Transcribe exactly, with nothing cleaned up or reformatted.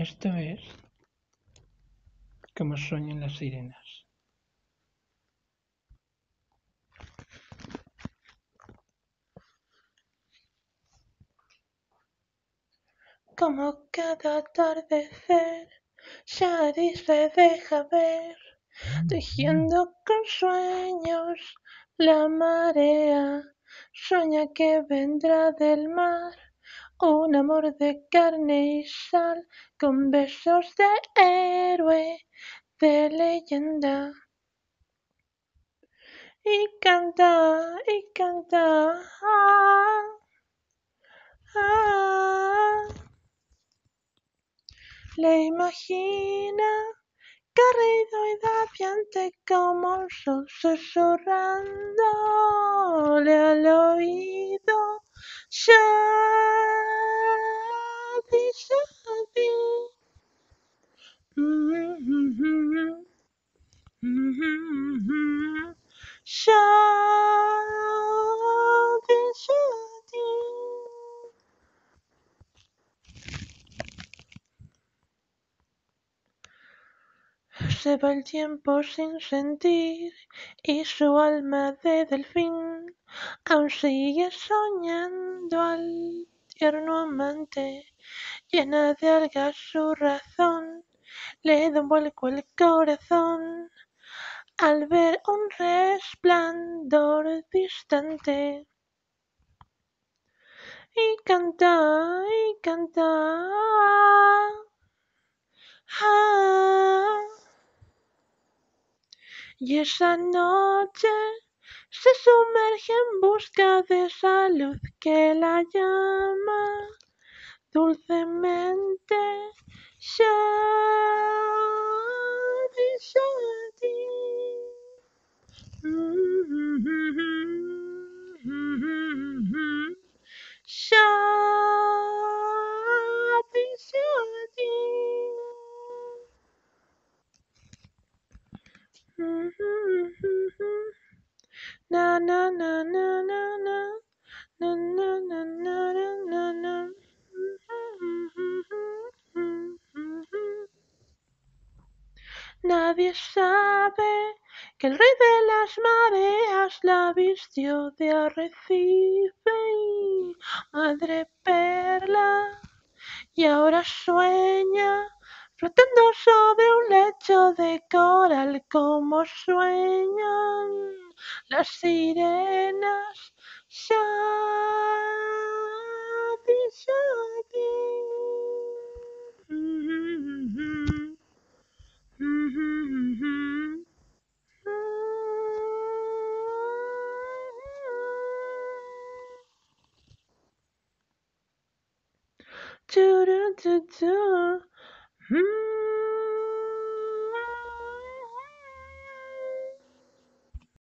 Esto es como sueñan las sirenas. Como cada atardecer, Shadi se deja ver, tejiendo con sueños la marea. Sueña que vendrá del mar un amor de carne y sal, con besos de héroe, de leyenda. Y canta, y canta, ah, ah. Le imagina carrido y radiante como un sol, susurrándole al oído. Shadi, Shadi. Mm-hmm. Mm-hmm. Shadi, Shadi. Se va el tiempo sin sentir y su alma de delfín aún sigue soñando al tierno amante. Llena de algas su razón le da un vuelco el corazón al ver un resplandor distante. Y canta, y canta, ah. Y esa noche se sumerge en busca de esa luz que la llama dulcemente. Shadi, Shadi. Shadi, Shadi. Na na na na na na na na na na na na. Nadie sabe que el rey de las mareas la vistió de arrecife y madre perla, y ahora sueña flotando sobre un lecho de coral como sueñan las sirenas. Shadi, Shadi. Mm-hmm. Mm-hmm. Do do do do.